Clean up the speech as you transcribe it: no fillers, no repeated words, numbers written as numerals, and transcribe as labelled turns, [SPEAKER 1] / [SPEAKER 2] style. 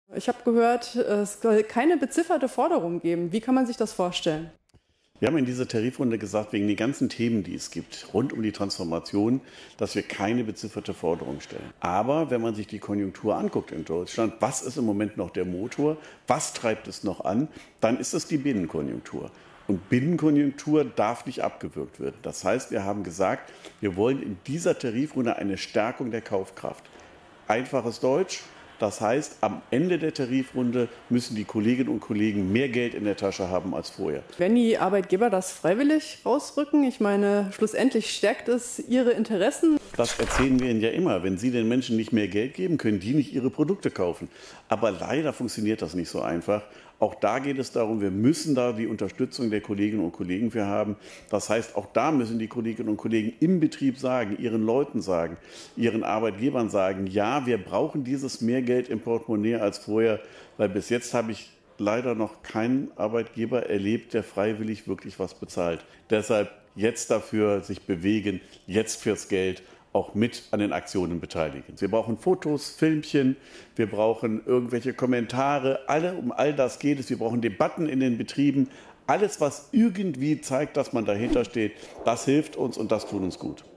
[SPEAKER 1] Ich habe gehört, es soll keine bezifferte Forderung geben. Wie kann man sich das vorstellen?
[SPEAKER 2] Wir haben in dieser Tarifrunde gesagt, wegen den ganzen Themen, die es gibt, rund um die Transformation, dass wir keine bezifferte Forderung stellen. Aber wenn man sich die Konjunktur anguckt in Deutschland, was ist im Moment noch der Motor, was treibt es noch an, dann ist es die Binnenkonjunktur. Und Binnenkonjunktur darf nicht abgewürgt werden. Das heißt, wir haben gesagt, wir wollen in dieser Tarifrunde eine Stärkung der Kaufkraft. Einfaches Deutsch. Das heißt, am Ende der Tarifrunde müssen die Kolleginnen und Kollegen mehr Geld in der Tasche haben als vorher.
[SPEAKER 1] Wenn die Arbeitgeber das freiwillig rausrücken, ich meine, schlussendlich stärkt es ihre Interessen.
[SPEAKER 2] Das erzählen wir Ihnen ja immer. Wenn Sie den Menschen nicht mehr Geld geben, können die nicht ihre Produkte kaufen. Aber leider funktioniert das nicht so einfach. Auch da geht es darum, wir müssen da die Unterstützung der Kolleginnen und Kollegen für haben. Das heißt, auch da müssen die Kolleginnen und Kollegen im Betrieb sagen, ihren Leuten sagen, ihren Arbeitgebern sagen, ja, wir brauchen dieses mehr Geld im Portemonnaie als vorher, weil bis jetzt habe ich leider noch keinen Arbeitgeber erlebt, der freiwillig wirklich was bezahlt. Deshalb jetzt dafür sich bewegen, jetzt fürs Geld auch mit an den Aktionen beteiligen. Wir brauchen Fotos, Filmchen, wir brauchen irgendwelche Kommentare, um all das geht es. Wir brauchen Debatten in den Betrieben. Alles, was irgendwie zeigt, dass man dahinter steht, das hilft uns und das tut uns gut.